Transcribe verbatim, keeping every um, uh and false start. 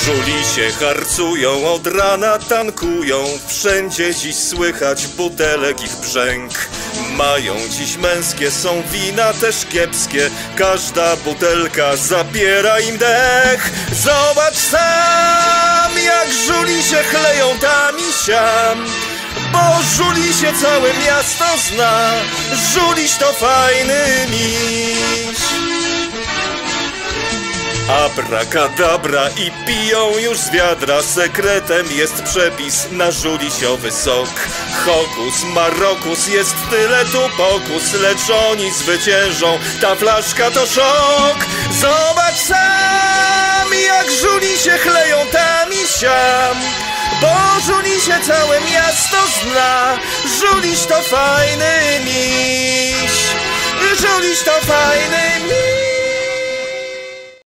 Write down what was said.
Żulisie harcują, od rana tankują, wszędzie dziś słychać butelek ich brzęk. Mają dziś męskie, są wina też kiepskie, każda butelka zabiera im dech. Zobacz sam, jak żulisie chleją tam i siam, bo żulisie całe miasto zna, żuliś to fajny miś. Abrakadabra i piją już z wiadra, sekretem jest przepis na żulisiowy sok. Hokus marokus, jest tyle tu pokus, lecz oni zwyciężą, ta flaszka to szok. Zobacz sam, jak żulisie chleją tam i siam, bo żulisie całe miasto zna, żuliś to fajny miś, żuliś to fajny miś.